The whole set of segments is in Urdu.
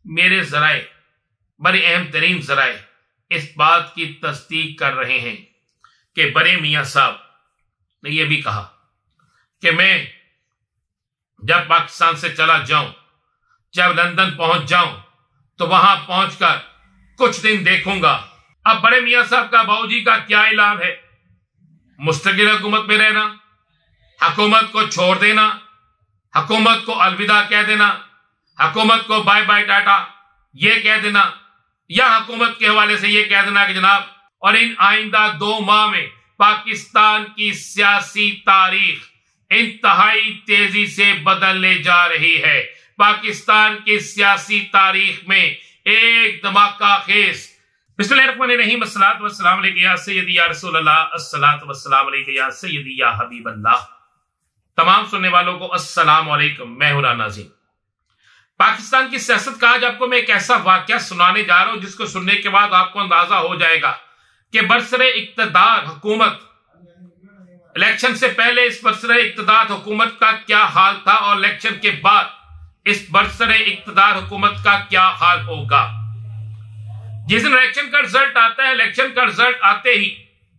میرے ذرائع بڑے اہم ترین ذرائع اس بات کی تصدیق کر رہے ہیں کہ بڑے میاں صاحب نے یہ بھی کہا کہ میں جب پاکستان سے چلا جاؤں، جب لندن پہنچ جاؤں تو وہاں پہنچ کر کچھ دن دیکھوں گا۔ اب بڑے میاں صاحب کا باؤ جی کا کیا اعلان ہے؟ مستقل حکومت میں رہنا، حکومت کو چھوڑ دینا، حکومت کو الوداع کہہ دینا، حکومت کو بائے بائے ٹاٹا یہ کہہ دینا، یا حکومت کے حوالے سے یہ کہہ دینا کہ جناب اور ان آئندہ 2 ماہ میں پاکستان کی سیاسی تاریخ انتہائی تیزی سے بدلنے جا رہی ہے۔ پاکستان کی سیاسی تاریخ میں ایک دھماکہ خیز۔ بسم اللہ الرحمن الرحیم، الصلاۃ والسلام علیکم یا سیدی یا رسول اللہ، الصلاۃ والسلام علیکم یا سیدی یا حبیب اللہ۔ تمام سننے والوں کو السلام علیکم، میں ہوں ناظرین۔ پاکستان کی سیاست کا آج آپ کو میں ایک ایسا واقعہ سنانے جا رہا ہوں جس کو سننے کے بعد آپ کو اندازہ ہو جائے گا کہ برسر اقتدار حکومت الیکشن سے پہلے اس برسر اقتدار حکومت کا کیا حال تھا اور الیکشن کے بعد اس برسر اقتدار حکومت کا کیا حال ہوگا۔ جس دن الیکشن کا رزلٹ آتا ہے، الیکشن کا رزلٹ آتے ہی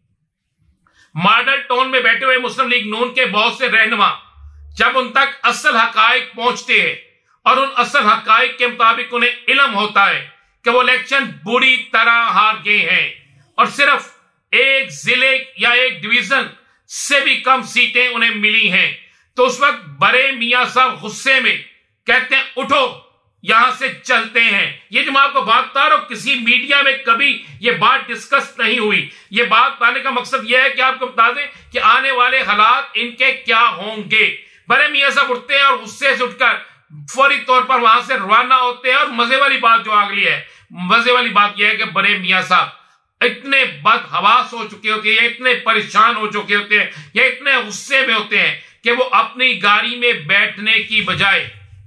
ماڈل ٹاؤن میں بیٹھے ہوئے مسلم لیگ نون کے بہت سے رہنما جب ان تک اصل حقائق پہنچتے ہیں اور ان اصل حقائق کے مطابق انہیں علم ہوتا ہے کہ وہ الیکشن بری طرح ہار گئے ہیں اور صرف ایک ضلع یا ایک ڈویژن سے بھی کم سیٹیں انہیں ملی ہیں، تو اس وقت بڑے میاں صاحب غصے میں کہتے ہیں اٹھو یہاں سے چلتے ہیں۔ یہ جو میں آپ کو بات بتا رہا ہوں کسی میڈیا میں کبھی یہ بات ڈسکس نہیں ہوئی۔ یہ بات بتانے کا مقصد یہ ہے کہ آپ کو بتا دیں کہ آنے والے حالات ان کے کیا ہوں گے۔ بڑے میاں صاحب اٹھتے ہیں اور غصے سے اٹھ کر فوری طور پر وہاں سے روانہ ہوتے ہیں، اور مزے والی بات جو اگلی ہے، مزے والی بات یہ ہے کہ بڑے میاں صاحب اتنے بد حواس ہو چکے ہوتے ہیں، اتنے پریشان ہو چکے ہوتے ہیں، یا اتنے غصے میں ہوتے ہیں کہ وہ اپنی گاڑی میں بیٹھنے کی بجائے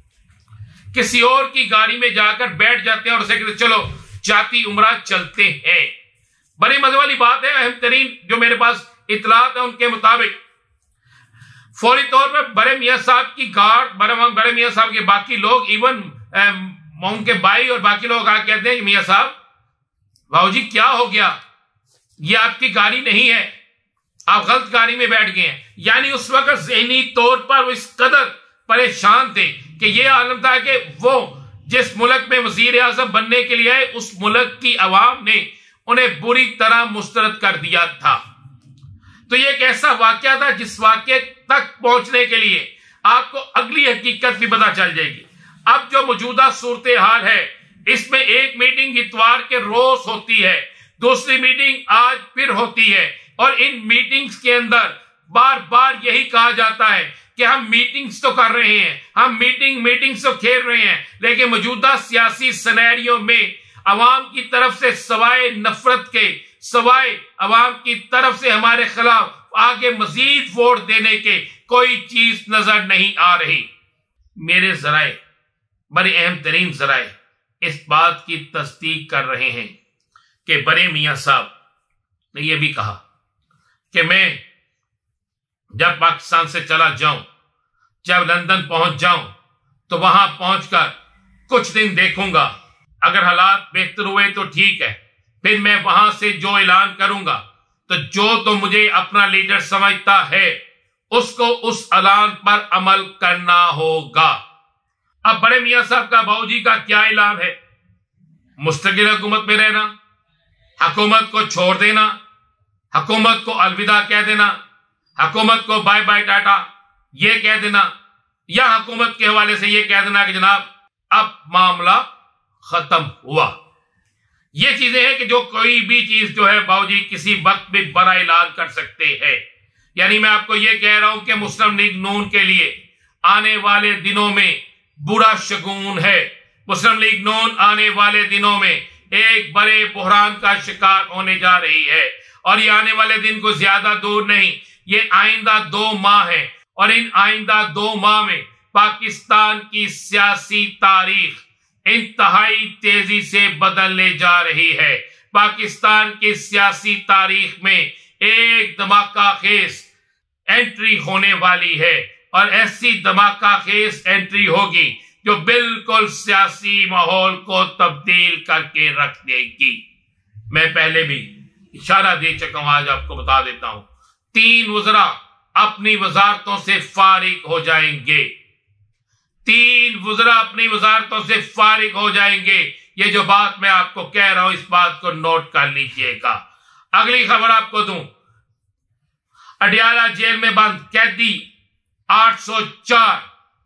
کسی اور کی گاڑی میں جا کر بیٹھ جاتے ہیں اور اسے کہتے ہیں چلو جاتی عمرہ چلتے ہیں۔ بڑی مزے والی بات ہے، اہم ترین جو میرے پاس اطلاعات ہیں ان کے مطابق فوری طور پر بڑے میاں صاحب کی گارڈ، بڑے میاں صاحب کے باقی لوگ، ایون ان کے بھائی اور باقی لوگ آ کہتے ہیں کہ میاں صاحب بھاؤ جی کیا ہو گیا، یہ آپ کی گاڑی نہیں ہے، آپ غلط گاڑی میں بیٹھ گئے ہیں۔ یعنی اس وقت ذہنی طور پر وہ اس قدر پریشان تھے کہ یہ عالم تھا کہ وہ جس ملک میں وزیر اعظم بننے کے لیے آئے اس ملک کی عوام نے انہیں بری طرح مسترد کر دیا تھا۔ تو یہ ایک ایسا واقعہ تھا جس واقعے تک پہنچنے کے لیے آپ کو اگلی حقیقت بھی پتہ چل جائے گی۔ اب جو موجودہ صورتحال ہے اس میں ایک میٹنگ اتوار کے روز ہوتی ہے، دوسری میٹنگ آج پھر ہوتی ہے، اور ان میٹنگز کے اندر بار بار یہی کہا جاتا ہے کہ ہم میٹنگز تو کر رہے ہیں، ہم میٹنگز تو کھیل رہے ہیں، لیکن موجودہ سیاسی سینیریو میں عوام کی طرف سے سوائے نفرت کے، سوائے عوام کی طرف سے ہمارے خلاف آگے مزید ووٹ دینے کے کوئی چیز نظر نہیں آ رہی۔ میرے ذرائع بڑے اہم ترین ذرائع اس بات کی تصدیق کر رہے ہیں کہ بڑے میاں صاحب نے یہ بھی کہا کہ میں جب پاکستان سے چلا جاؤں، جب لندن پہنچ جاؤں تو وہاں پہنچ کر کچھ دن دیکھوں گا، اگر حالات بہتر ہوئے تو ٹھیک ہے، پھر میں وہاں سے جو اعلان کروں گا تو مجھے اپنا لیڈر سمجھتا ہے اس کو اس اعلان پر عمل کرنا ہوگا۔ اب بڑے میاں صاحب کا باؤ جی کا کیا اعلان ہے؟ مستقل حکومت میں رہنا، حکومت کو چھوڑ دینا، حکومت کو الوداع کہہ دینا، حکومت کو بائے بائے ٹاٹا یہ کہہ دینا، یا حکومت کے حوالے سے یہ کہہ دینا کہ جناب اب معاملہ ختم ہوا۔ یہ چیزیں ہیں کہ جو کوئی بھی چیز جو ہے باؤ جی کسی وقت بھی بڑا اعلان کر سکتے ہیں۔ یعنی میں آپ کو یہ کہہ رہا ہوں کہ مسلم لیگ نون کے لیے آنے والے دنوں میں برا شگون ہے۔ مسلم لیگ نون آنے والے دنوں میں ایک بڑے بحران کا شکار ہونے جا رہی ہے، اور یہ آنے والے دن کو زیادہ دور نہیں، یہ آئندہ 2 ماہ ہے، اور ان آئندہ 2 ماہ میں پاکستان کی سیاسی تاریخ انتہائی تیزی سے بدلنے جا رہی ہے۔ پاکستان کی سیاسی تاریخ میں ایک دھماکہ خیز انٹری ہونے والی ہے، اور ایسی دھماکہ خیز انٹری ہوگی جو بالکل سیاسی ماحول کو تبدیل کر کے رکھ دے گی۔ میں پہلے بھی اشارہ دے چکا ہوں، آج آپ کو بتا دیتا ہوں۔ 3 وزراء اپنی وزارتوں سے فارغ ہو جائیں گے۔ 3 وزراء اپنی وزارتوں سے فارغ ہو جائیں گے۔ یہ جو بات میں آپ کو کہہ رہا ہوں، اس بات کو نوٹ کر لیجئے گا۔ اگلی خبر آپ کو دوں، اڈیالہ جیل میں بند قیدی 804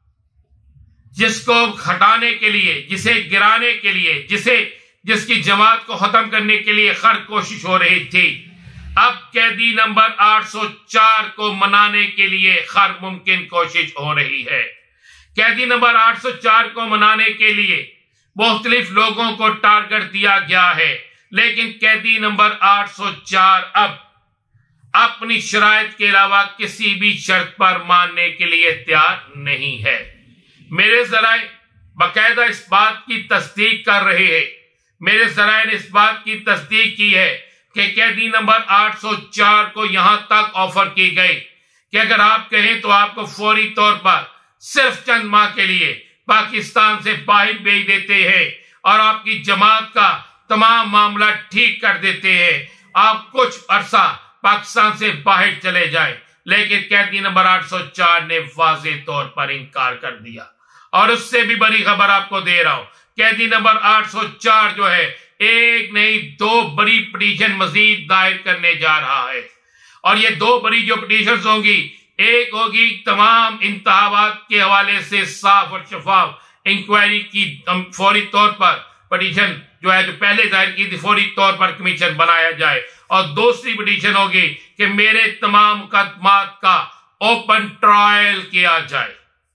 جس کو ہٹانے کے لیے، جسے گرانے کے لیے، جس کی جماعت کو ختم کرنے کے لیے ہر کوشش ہو رہی تھی، اب قیدی نمبر 804 کو منانے کے لیے ہر ممکن کوشش ہو رہی ہے۔ قیدی نمبر 804 کو منانے کے لیے مختلف لوگوں کو ٹارگٹ دیا گیا ہے، لیکن قیدی نمبر 804 اب اپنی شرائط کے علاوہ کسی بھی شرط پر ماننے کے لیے تیار نہیں ہے۔ میرے ذرائع باقاعدہ اس بات کی تصدیق کر رہے ہیں، میرے ذرائع نے اس بات کی تصدیق کی ہے کہ قیدی نمبر 804 کو یہاں تک آفر کی گئی کہ اگر آپ کہیں تو آپ کو فوری طور پر صرف چند ماہ کے لیے پاکستان سے باہر بھیج دیتے ہیں اور آپ کی جماعت کا تمام معاملہ ٹھیک کر دیتے ہیں، آپ کچھ عرصہ پاکستان سے باہر چلے جائیں۔ لیکن قیدی نمبر 804 نے واضح طور پر انکار کر دیا۔ اور اس سے بھی بڑی خبر آپ کو دے رہا ہوں، قیدی نمبر 804 جو ہے ایک نہیں 2 بڑی پٹیشن مزید دائر کرنے جا رہا ہے، اور یہ 2 بڑی جو پٹیشنز ہوں گی، ایک ہوگی تمام انتخابات کے حوالے سے صاف اور شفاف انکوائری کی فوری طور پر پٹیشن جو ہے جو پہلے دائر کی تھی فوری طور پر کمیشن بنایا جائے، اور دوسری پٹیشن ہوگی کہ میرے تمام مقدمات کا اوپن ٹرائل کیا جائے۔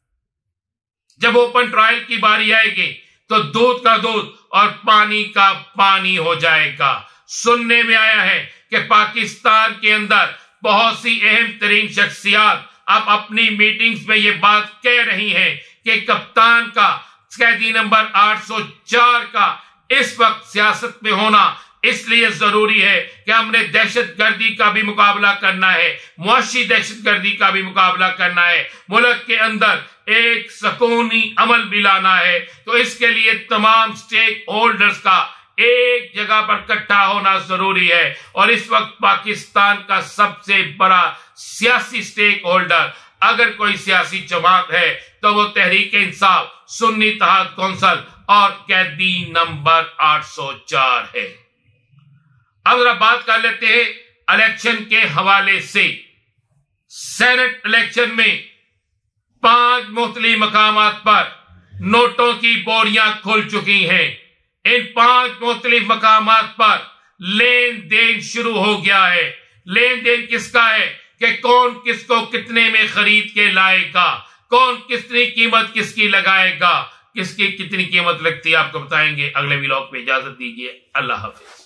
جب اوپن ٹرائل کی باری آئے گی تو دودھ کا دودھ اور پانی کا پانی ہو جائے گا۔ سننے میں آیا ہے کہ پاکستان کے اندر بہت سی اہم ترین شخصیات اب اپنی میٹنگز میں یہ بات کہہ رہی ہیں کہ کپتان کا قیدی نمبر 804 کا اس وقت سیاست میں ہونا اس لیے ضروری ہے کہ ہم نے دہشت گردی کا بھی مقابلہ کرنا ہے، معاشی دہشت گردی کا بھی مقابلہ کرنا ہے، ملک کے اندر ایک سکونی عمل بھی لانا ہے، تو اس کے لیے تمام سٹیک ہولڈرز کا ایک جگہ پر اکٹھا ہونا ضروری ہے۔ اور اس وقت پاکستان کا سب سے بڑا سیاسی سٹیک ہولڈر اگر کوئی سیاسی جماعت ہے تو وہ تحریک انصاف، سنی اتحاد کونسل اور قیدی نمبر 804 ہے۔ اب ذرا بات کر لیتے ہیں الیکشن کے حوالے سے۔ سینٹ الیکشن میں 5 مختلف مقامات پر نوٹوں کی بوریاں کھل چکی ہیں۔ ان 5 مختلف مقامات پر لین دین شروع ہو گیا ہے۔ لین دین کس کا ہے کہ کون کس کو کتنے میں خرید کے لائے گا، کون کتنی قیمت کس کی لگائے گا، کس کی کتنی قیمت لگتی ہے آپ کو بتائیں گے۔ اگلے ولاگ میں اجازت دیجیے، اللہ حافظ۔